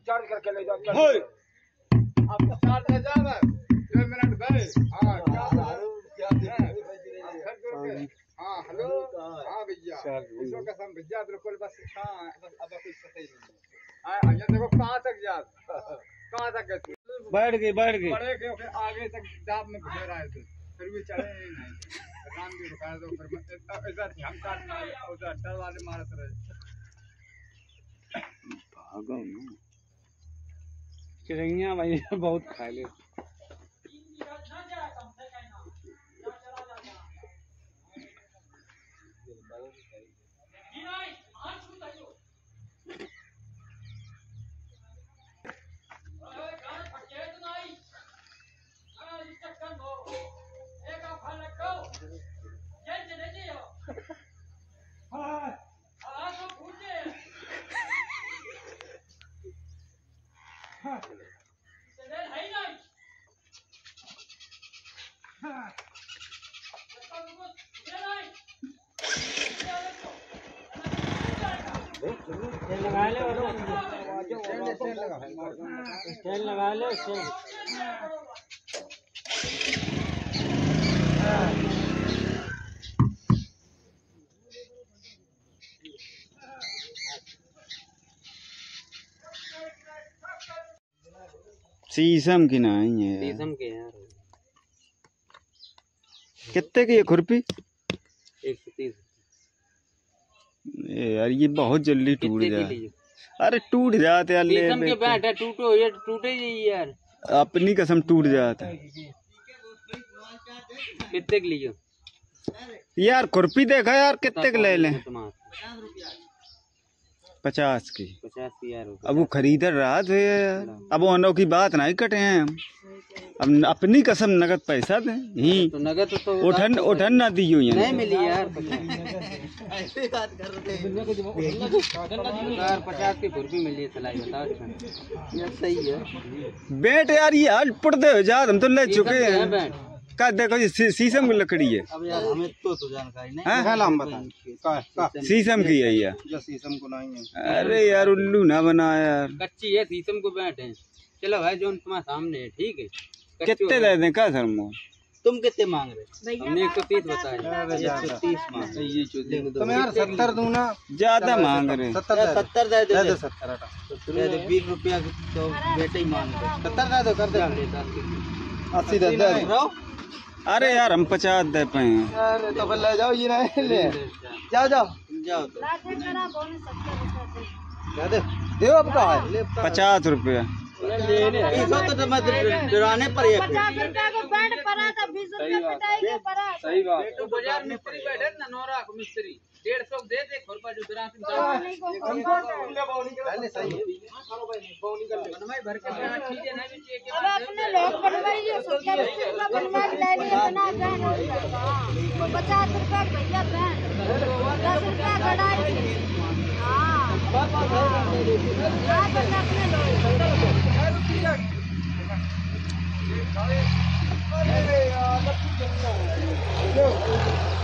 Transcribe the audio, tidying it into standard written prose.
Charge करके ले जाओ। अब चार्ज ले जा रहा है 2 मिनट गए। हाँ क्या हाँ हेलो हाँ भैया इसको कसम भैया बिल्कुल बस हाँ अब कुछ सही नहीं है। ये देखो कहाँ तक जा कहाँ तक गए बैठ गए बड़े के फिर आगे तक जाप में घुसे रहे थे फिर भी चढ़े नहीं राम भी रुकाया तो फिर इधर हम काटना उधर डर वाले मारत रहे। भागो ना चिड़िया भाई बहुत खा ले। लगा ले स्टैंड लगा ले शीशम की नहीं है शीशम के यार। कितने की है खुरपी? 130। यार ये बहुत जल्दी टूट जाए। अरे टूट जाते यार शीशम के बैठ है टूटो ये टूटे ही यार अपनी कसम टूट जाता है। कितने के लिए यार खुरपी देखा यार कितने के ले लें? 50 की यार। अब वो खरीदर रहा थे यार अब वो अनोखी बात नहीं कटे हैं हम अब अपनी कसम नगद पैसा दें ही तो नगद तो उठन ना दी हुई नहीं मिली यार। ऐसे बात कर रहे हैं 50 की खुरपी मिली सलाई बताओ यार सही है बेट यार ये हाल पड़ते हो जा हम तो ले चुके हैं का देखो शीशम की लकड़ी है। अब यार हमें तो जानकारी नहीं है हम बताएं शीशम की है यार जो शीशम को नहीं है। अरे यार उल्लू ना बना यार कच्ची है शीशम को बैठ है। चलो भाई जो तुम्हारे सामने है ठीक है कितने दे दें का सर तुम कितने मांग रहे? हमने 130 बताया 130 मांग ये तुम यार 70 दूं ना ज्यादा मांग रहे 70 दे दे 20 रुपया तो बेटे ही मांग रहे 70 दे दो कर दे 80 दे दे। अरे यार हम 50 दे पाए अरे तो फिर ले जाओ ये नहीं ले जाओ जाओ जाओ दे अब का है 50 रुपया तो मैं डराने पर 50 रुपया को बैंड पड़ा था 20 रुपया पिटाई के पड़ा। सही बात तो बाजार में बैठे ना नौरा को मिस्त्री 150 दे दे खुरपा जो ग्राम अब अपने लोग बनवाइए 70 रुपया बनवा के ले लिए इतना बैंड हो जाएगा 50 रुपया भैया बैंड 10 रुपया कढ़ाई। हाँ अपने लोग